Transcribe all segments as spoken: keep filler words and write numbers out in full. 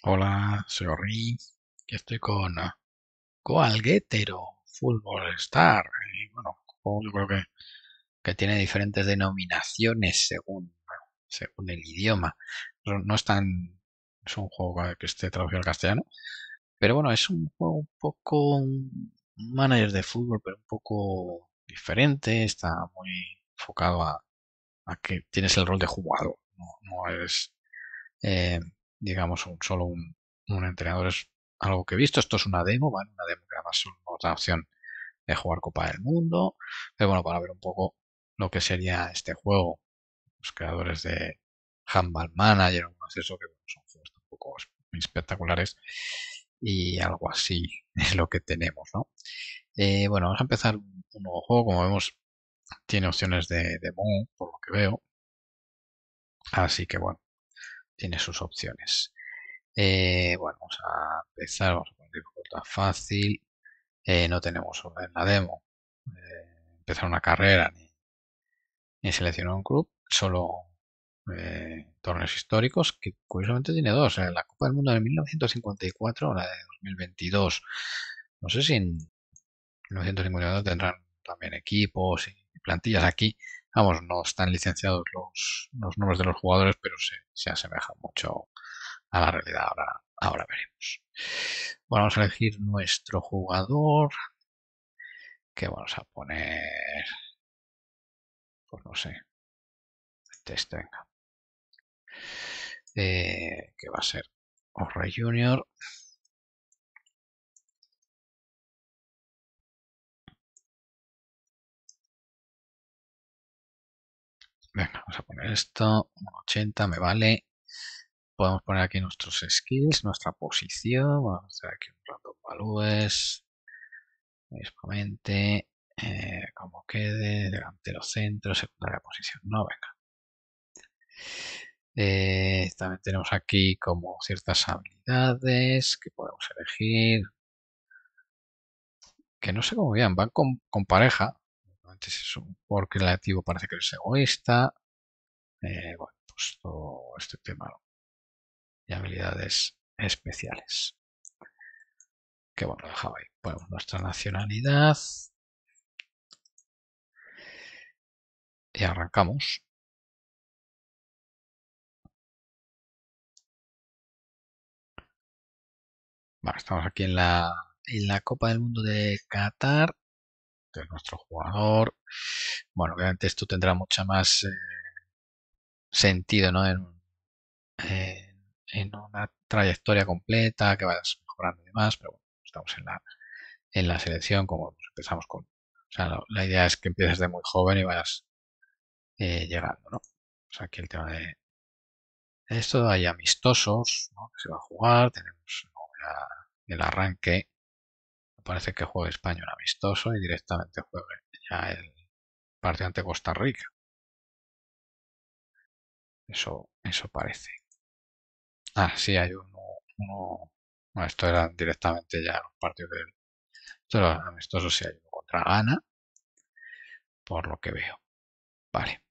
Hola, soy Ori y estoy con uh, Goalgetero Football Star. Y bueno, juego yo creo que, que tiene diferentes denominaciones según, según el idioma. No, no es tan, es un juego que esté traducido al castellano, pero bueno, es un juego un poco un manager de fútbol, pero un poco diferente. Está muy enfocado a, a que tienes el rol de jugador. No, no es eh, digamos, un, solo un, un entrenador es algo que he visto. Esto es una demo, ¿vale? Una demo que además solo nos da opción de jugar Copa del Mundo. Pero bueno, para ver un poco lo que sería este juego, los creadores de Handball Manager, un acceso que bueno, son juegos un poco espectaculares y algo así es lo que tenemos, ¿no? Eh, bueno, vamos a empezar un, un nuevo juego. Como vemos, tiene opciones de demo, por lo que veo. Así que bueno, tiene sus opciones. Eh, bueno, vamos a empezar, vamos a poner dificultad fácil. Eh, no tenemos en la demo eh, empezar una carrera ni, ni seleccionar un club, solo eh, torneos históricos, que curiosamente tiene dos, eh, la Copa del Mundo de mil novecientos cincuenta y cuatro o la de dos mil veintidós. No sé si en mil novecientos cincuenta y cuatro tendrán también equipos y plantillas. Aquí, vamos, no están licenciados los, los nombres de los jugadores, pero se, se asemejan mucho a la realidad. Ahora, ahora veremos. Bueno, vamos a elegir nuestro jugador. Que vamos a poner, pues no sé, test, venga. Eh, que va a ser O'Reilly Junior. Venga, vamos a poner esto. ochenta me vale. Podemos poner aquí nuestros skills, nuestra posición. Vamos a hacer aquí un random values. Mismamente. Eh, como quede. Delantero centro. Secundaria posición. No, venga. Eh, también tenemos aquí como ciertas habilidades que podemos elegir. Que no sé cómo bien, van con, con pareja. Antes es un jugador creativo, parece que es egoísta. Eh, bueno, pues todo este tema, ¿no? Y habilidades especiales. Que bueno, lo dejaba ahí. Ponemos nuestra nacionalidad y arrancamos. Vale, estamos aquí en la, en la Copa del Mundo de Qatar. De nuestro jugador. Bueno, obviamente esto tendrá mucha más eh, sentido, ¿no? En, en, en una trayectoria completa, que vayas mejorando y demás, pero bueno, estamos en la, en la selección, como pues, empezamos con... O sea, la, la idea es que empieces de muy joven y vayas eh, llegando, ¿no? O sea, aquí el tema de esto, hay amistosos, ¿no? Que se va a jugar, tenemos ¿no? ya el arranque, me parece que juegue España un amistoso y directamente juegue ya el partido ante Costa Rica. Eso, eso parece. Ah, sí, hay uno, uno bueno, esto era directamente ya los partidos del... Esto era amistoso, sí hay uno contra Ghana, por lo que veo. Vale,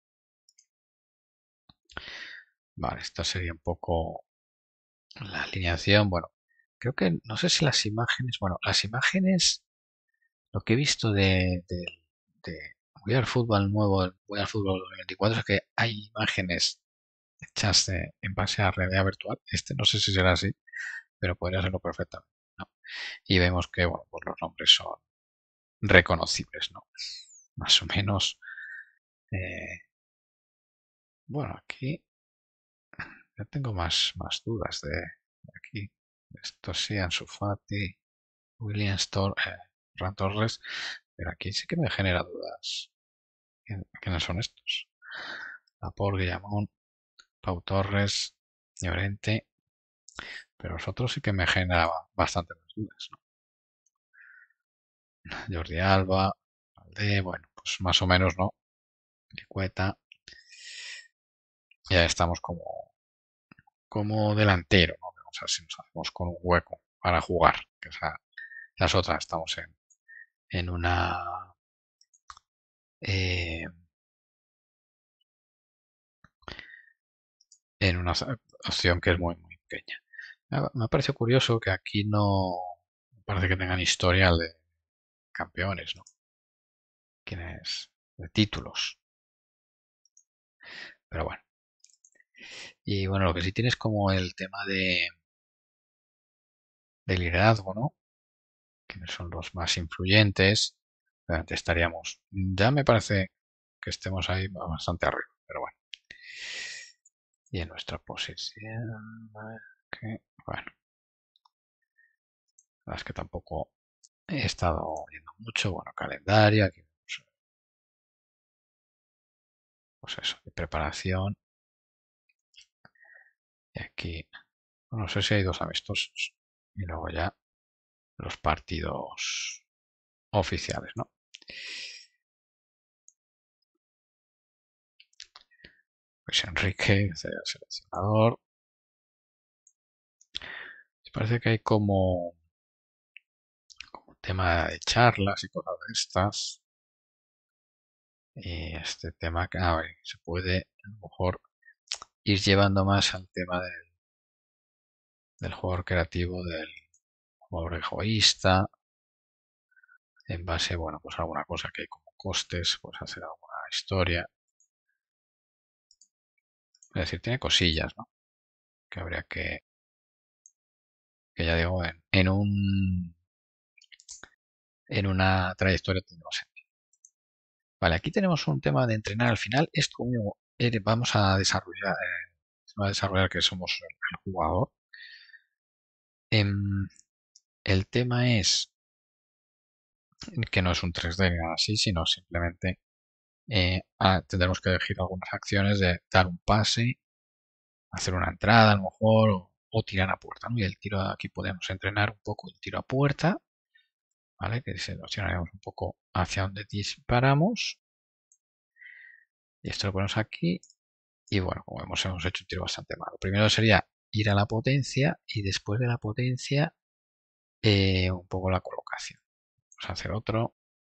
vale, esta sería un poco la alineación. Bueno, creo que, no sé si las imágenes, bueno, las imágenes, lo que he visto de, de, de We Are Football nuevo, el We Are Football dos mil veinticuatro, es que hay imágenes hechas de- en base a realidad virtual. Este no sé si será así, pero podría serlo perfectamente, ¿no? Y vemos que, bueno, pues los nombres son reconocibles, ¿no? Más o menos. eh, bueno, aquí ya tengo más, más dudas de, de aquí. Esto sí, Ansu Fati, William Store, eh, Ferran Torres, pero aquí sí que me genera dudas. ¿Quién- ¿Quiénes son estos? Laporte, Guillamón, Pau Torres, Llorente, pero los otros sí que me generaba bastante más dudas, ¿no? Jordi Alba, Valdé, bueno, pues más o menos, ¿no? Licueta, ya estamos como, como delantero, ¿no? Vamos a ver si nos hacemos con un hueco para jugar, que esa, las otras estamos en, en una eh, en una opción que es muy muy pequeña. Me ha parecido curioso que aquí no parece que tengan historial de campeones, ¿no? Quienes de títulos. Pero bueno. Y bueno, lo que sí tienes como el tema de, de liderazgo, ¿no? Quienes son los más influyentes. Obviamente estaríamos. Ya me parece que estemos ahí bastante arriba, pero bueno. Y en nuestra posición. Que, bueno, la verdad es que tampoco he estado viendo mucho. Bueno, calendario. Aquí, pues, pues eso, de preparación. Y aquí, no sé si hay dos amistosos. Y luego ya los partidos oficiales, ¿no? Luis Enrique, seleccionador. Parece que hay como, como tema de charlas y cosas de estas. Y este tema que a ver, se puede a lo mejor ir llevando más al tema del, del jugador creativo, del jugador egoísta, en base, bueno, pues a alguna cosa que hay como costes, pues hacer alguna historia. Es decir, tiene cosillas, ¿no? Que habría que, que ya digo, en, en un en una trayectoria tendremos. Vale, aquí tenemos un tema de entrenar al final. Esto mismo eh, vamos a desarrollar, eh, va a desarrollar que somos el, el jugador. Em, el tema es que no es un tres D ni nada así, sino simplemente eh, ah, tendremos que elegir algunas acciones de dar un pase, hacer una entrada a lo mejor, o, o tirar a puerta, ¿no? Y el tiro aquí podemos entrenar un poco el tiro a puerta, ¿vale? Que seleccionaremos un poco hacia donde disparamos. Y esto lo ponemos aquí. Y bueno, como vemos, hemos hecho un tiro bastante malo. Primero sería ir a la potencia y después de la potencia eh, un poco la colocación. Vamos a hacer otro.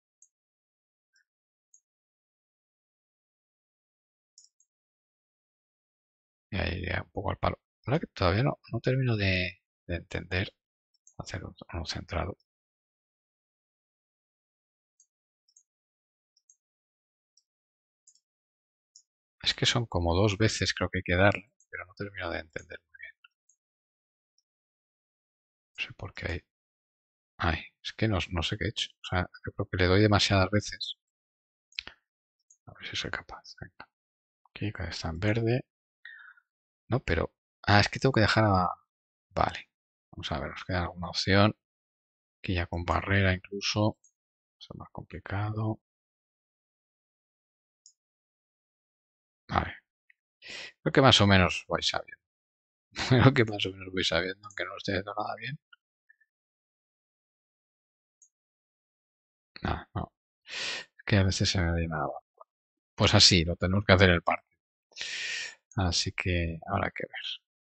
Y ahí iría un poco al palo. La verdad que todavía no, no termino de, de entender. Hacer otro, uno centrado. Es que son como dos veces creo que hay que darle, pero no termino de entender muy bien. No sé por qué hay. Ay, es que no, no sé qué he hecho. O sea, yo creo que le doy demasiadas veces. A ver si soy capaz. Venga. Aquí está en verde. No, pero. Ah, es que tengo que dejar a. Vale. Vamos a ver, nos queda alguna opción. Aquí ya con barrera incluso. Es más complicado. Vale. Creo que más o menos voy sabiendo. Creo que más o menos voy sabiendo, aunque no lo esté haciendo nada bien. No, no. Es que a veces se me da nada. Pues así, lo tenemos que hacer el partido. Así que habrá que ver.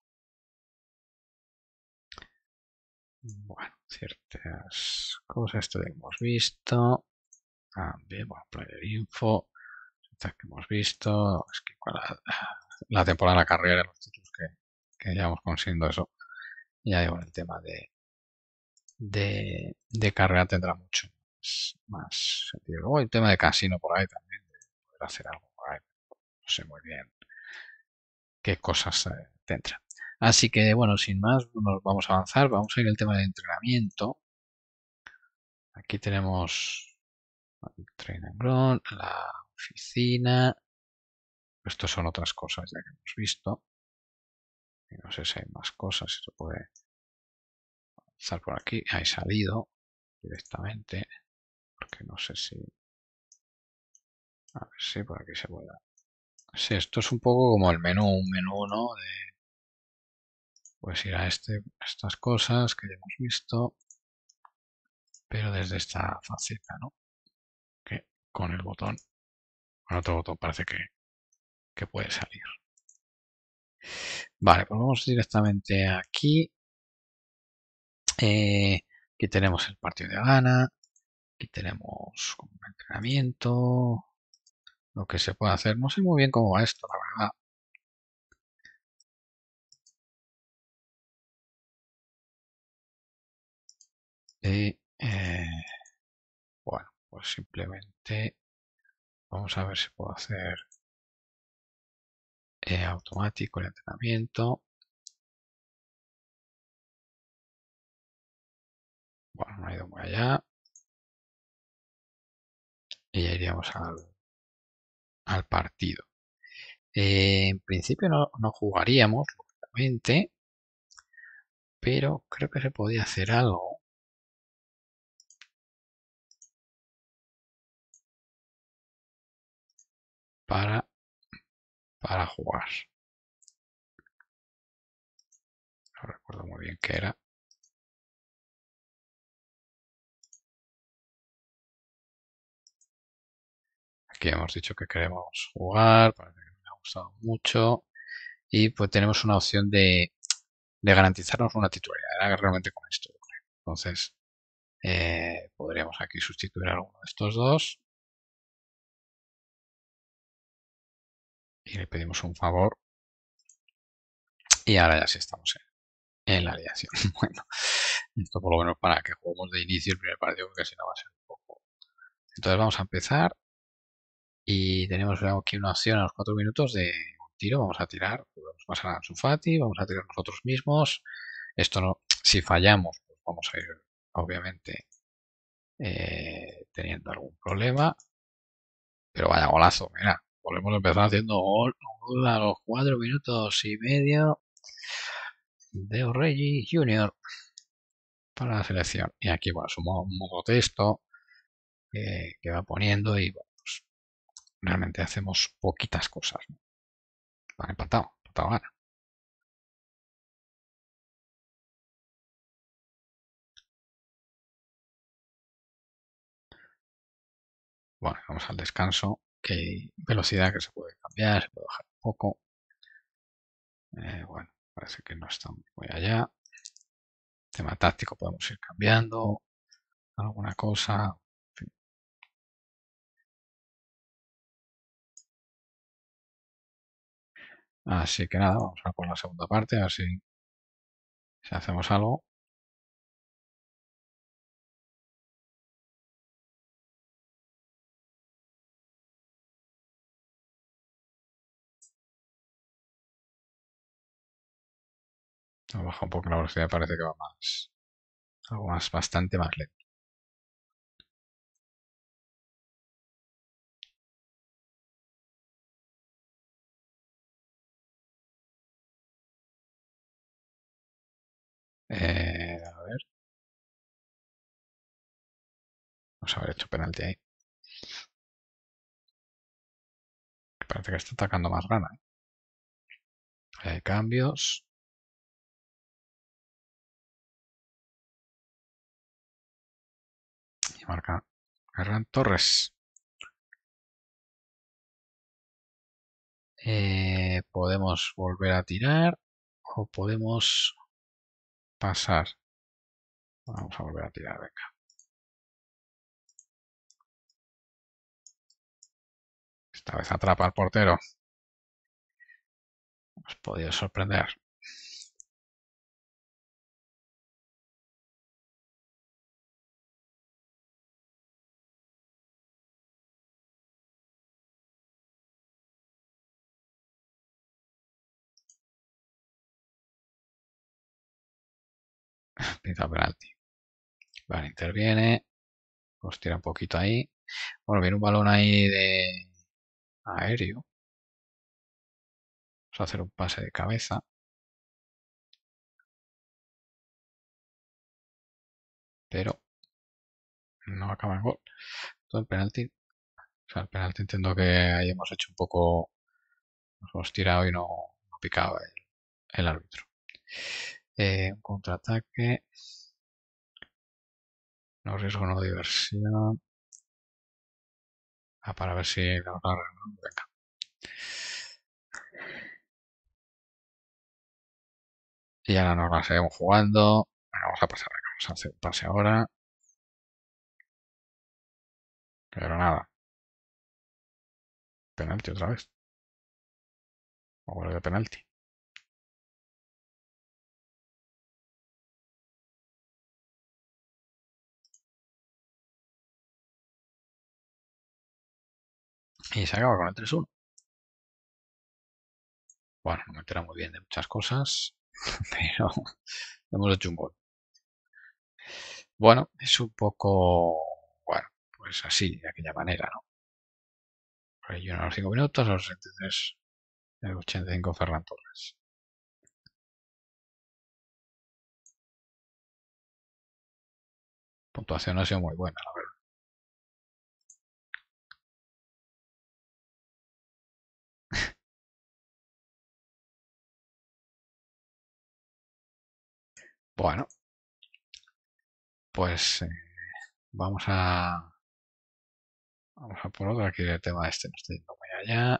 Bueno, ciertas cosas, esto ya hemos visto. También, bueno, player info. Estas que hemos visto. Es que con la, la temporada de la carrera, los títulos que, que llevamos consiguiendo eso. Ya digo, el tema de, de, de carrera tendrá mucho más, más sentido. Luego el tema de casino por ahí también, de poder hacer algo por ahí. No sé muy bien qué cosas eh, tendrá. Así que bueno, sin más, nos vamos a avanzar. Vamos a ir al tema de entrenamiento. Aquí tenemos el training ground, la oficina. Estos son otras cosas ya que hemos visto. Y no sé si hay más cosas, si se puede avanzar por aquí. Hay salido directamente. Porque no sé si. A ver si por aquí se puede. Sí, esto es un poco como el menú, un menú, ¿no? De, pues ir a este, estas cosas que ya hemos visto, pero desde esta faceta, ¿no? Que con el botón, con otro botón parece que, que puede salir. Vale, pues vamos directamente aquí. Eh, aquí tenemos el partido de gana. Aquí tenemos como un entrenamiento. Lo que se puede hacer. No sé muy bien cómo va esto, la verdad. Y eh, bueno, pues simplemente vamos a ver si puedo hacer eh, automático el entrenamiento. Bueno, no ha ido muy allá. Y ya iríamos al, al partido. Eh, en principio no, no jugaríamos, lógicamente, pero creo que se podía hacer algo para, para jugar. No recuerdo muy bien qué era. Aquí hemos dicho que queremos jugar, parece que nos ha gustado mucho. Y pues tenemos una opción de, de garantizarnos una titularidad. Era realmente con esto, yo creo. Entonces, eh, podríamos aquí sustituir a alguno de estos dos. Y le pedimos un favor. Y ahora ya sí estamos en, en la aliación. Bueno, esto por lo menos para que juguemos de inicio el primer partido, porque si no va a ser un poco. Entonces vamos a empezar. Y tenemos aquí una opción a los cuatro minutos de un tiro. Vamos a tirar. Podemos pasar a Ansu Fati. Vamos a tirar nosotros mismos. Esto no. Si fallamos, pues vamos a ir, obviamente, eh, teniendo algún problema. Pero vaya golazo, mira. Volvemos a empezar haciendo gol, gol a los cuatro minutos y medio de Oregi Junior para la selección. Y aquí, bueno, es un modo, un modo texto eh, que va poniendo y bueno, pues, realmente hacemos poquitas cosas, ¿no? Vale, empatado, empatado gana. Bueno, vamos al descanso, que hay velocidad que se puede cambiar, se puede bajar un poco. Eh, bueno, parece que no está muy allá. Tema táctico podemos ir cambiando alguna cosa. En fin. Así que nada, vamos a por la segunda parte, a ver si, si hacemos algo. Nos baja un poco la velocidad, parece que va más, algo más, bastante más lento. Eh, a ver, vamos a haber hecho penalti ahí. Parece que está atacando más gana. ¿Eh? Hay cambios. Y marca Ferran Torres. Eh, podemos volver a tirar o podemos pasar. Vamos a volver a tirar, venga. Esta vez atrapa al portero. Hemos podido sorprender. Pinta penalti. Vale, interviene. Os tira un poquito ahí. Bueno, viene un balón ahí de aéreo. Vamos a hacer un pase de cabeza. Pero no acaba en gol. Todo el penalti. O sea, el penalti entiendo que ahí hemos hecho un poco. Nos hemos tirado y no, no picaba el, el árbitro. Eh, un contraataque. No riesgo, no diversión. Ah, para ver si la otra. Venga. Y ahora nos la seguimos jugando. Venga, vamos a pasar. Venga, vamos a hacer un pase ahora. Pero nada. Penalti otra vez. O gol de penalti. Y se acaba con el tres uno. Bueno, no me entera muy bien de muchas cosas, pero hemos hecho un gol. Bueno, es un poco, bueno, pues así, de aquella manera, ¿no? Por ello, a los cinco minutos, a los sesenta y tres, el ochenta y cinco Ferran Torres. Puntuación ha sido muy buena, la verdad. Bueno, pues eh, vamos a vamos a por otro. Aquí el tema este no estoy yendo muy allá.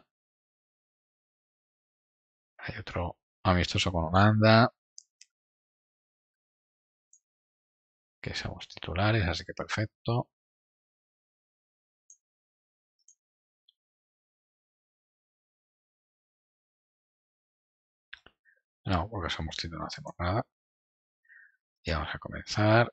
Hay otro amistoso con Holanda, que somos titulares, así que perfecto. No, porque somos titulares no hacemos nada. Y vamos a comenzar.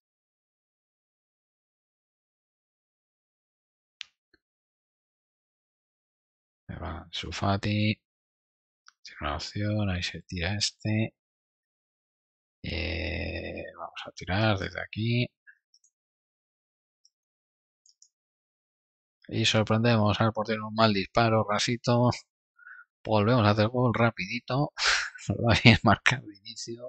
Me va Sufati. Tiene una opción, ahí se tira este. Eh, vamos a tirar desde aquí. Y sorprendemos al portero, un mal disparo, rasito. Volvemos a hacer gol rapidito. Nos va bien marcar de inicio.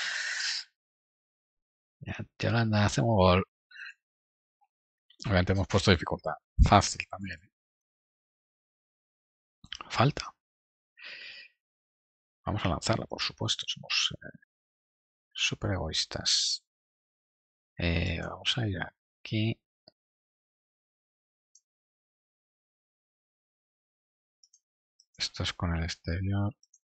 Ya, Holanda, hacemos gol. Obviamente hemos puesto dificultad. Fácil también. ¿eh? Falta. Vamos a lanzarla, por supuesto. Somos eh, súper egoístas. Eh, vamos a ir aquí. Esto es con el exterior.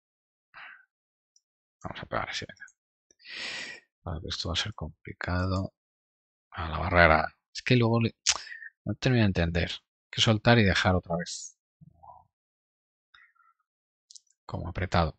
Vamos a pegar así, venga. Vale, esto va a ser complicado. A la barrera. Es que luego le... no termino de entender. Hay que soltar y dejar otra vez. Como apretado.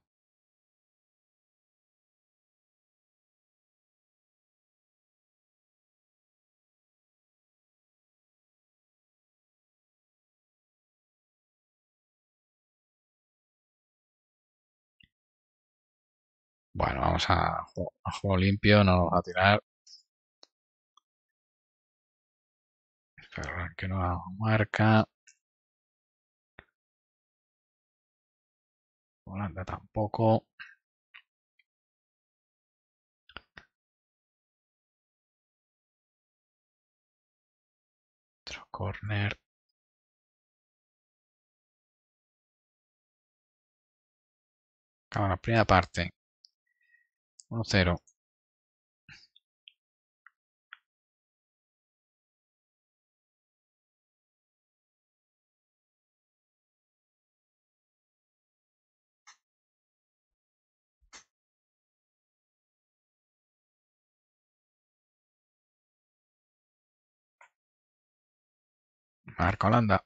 Bueno, vamos a, a juego limpio. No nos va a tirar. Ferran que no marca. Holanda tampoco. Otro corner. Acaba la primera parte. uno cero. Marca Holanda.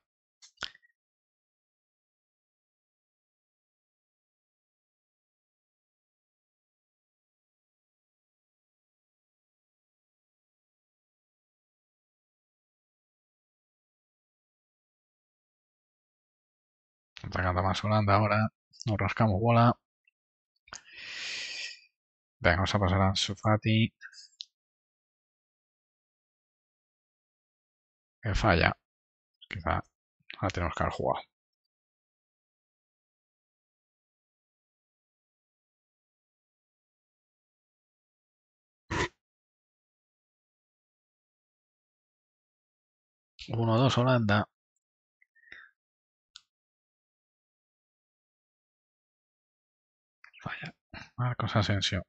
Atacando más Holanda ahora. Nos rascamos bola. Venga, vamos a pasar a Ansu Fati. Que falla. Quizá ahora tenemos que haber jugado. uno dos Holanda. Falla. Marcos Asensio.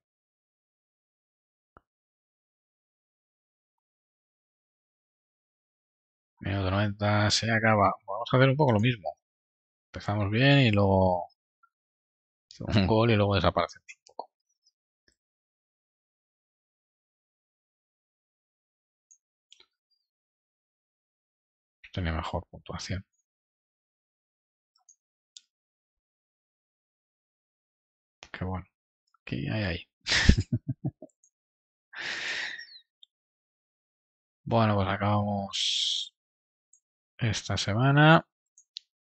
Minuto noventa. Se acaba. Vamos a hacer un poco lo mismo. Empezamos bien y luego un gol y luego desaparecemos un poco. Tiene mejor puntuación. Qué bueno. ¿Qué hay ahí? Bueno, pues acabamos esta semana.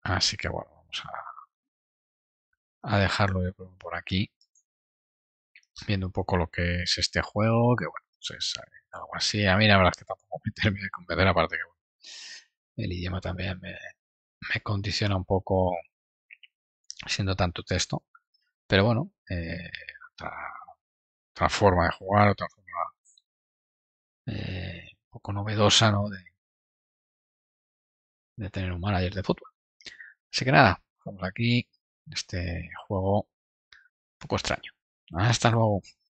Así que bueno, vamos a, a dejarlo yo creo, por aquí, viendo un poco lo que es este juego, que bueno, pues es eh, algo así. A mí la verdad es que tampoco me termina de convencer, aparte que bueno, el idioma también me, me condiciona un poco siendo tanto texto. Pero bueno, eh, otra, otra forma de jugar, otra forma eh, un poco novedosa, ¿no? De, de tener un manager de fútbol. Así que nada, vamos aquí, este juego un poco extraño. Hasta luego.